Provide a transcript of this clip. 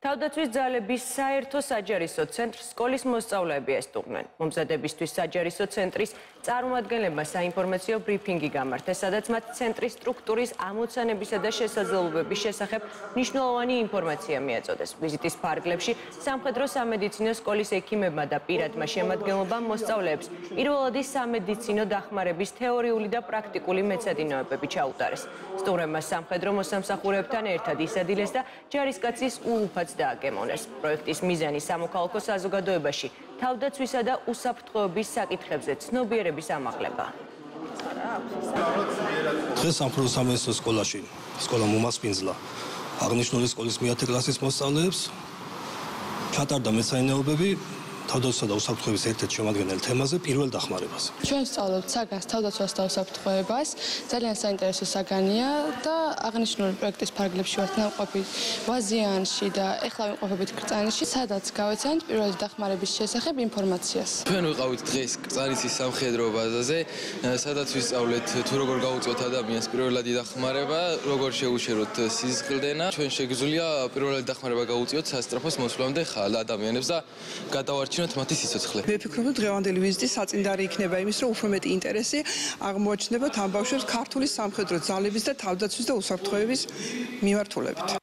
თავდაცვის ძალების საერთო საჯარისო ცენტრს სკოლის მოსწავლეები ესტუმრნენ. მომზადებისთვის საჯარისო ცენტრის წარმომადგენლებმა საინფორმაციო ბრიფინგი გამართეს, სადაც მათ ცენტრის სტრუქტურის ამოცანებისა და შესაძლებლობების შესახებ მნიშვნელოვანი ინფორმაცია მიაწოდეს. ვიზიტის ფარგლებში სამხედრო სამედიცინო სკოლის ექიმებმა და პირადმა შემადგენლობამ მოსწავლეებს პირველადი სამედიცინო დახმარების თეორიული და პრაქტიკული მეცადინეობები ჩაუტარეს. სტუმრებმა სამხედრო მოსამსახურეებთან ერთად ისადილეს და ჯარისკაცის ულუფაც დააგემონეს. პროექტის მიზანი სამოქალაქო საზოგადოებაში თავდაცვისა და უსაფრთხოების საკითხებზე ცნობიერების ამაღლება. დღეს სამხედრო სამედიცინო სკოლაში სკოლა მომასპინძლა აღნიშნული სკოლის მე-10 კლასის მოსწავლეებს ჩატარდა მეცადინეობები თავდაცვისა და უსაფრთხოების ერთ-ერთ შემადგენელ თემაზე პირველ დახმარებას. ჩვენ ვსწავლობთ საგანს თავდაცვას და უსაფრთხოებას. ძალიან საინტერესო საგანია და აღნიშნული პროექტის ფარგლებში ვართ ნამყოფი ვაზიანში და ეხლა ვიმყოფებით კრწანისში, სადაც გავეცანით პირველი დახმარების შესახებ ინფორმაციას. ჩვენ ვიყავით დღეს კრწანისის სამხედრო ბაზაზე, სადაც ვისწავლეთ თუ როგორ გაუწიოთ ადამიანს პირველადი დახმარება, როგორ შეუჩეროთ სისხლდენა. ჩვენ შეგვიძლია პირველადი დახმარება გაუწიოთ სასწრაფოს მოსვლამდე ხალ ადამიანებს და გადავარჩინოთ მათი სიცოცხლე. მე ვფიქრობ, რომ დღევანდელი ვიზიტი საწინდარი იქნება იმის, რომ უფრო მეტი ინტერესი აღმოაჩნდებათ ამ ბავშვებს ქართული სამხედრო ძალების და თავდაცვის და უსაფრთხოების მიმართულებით.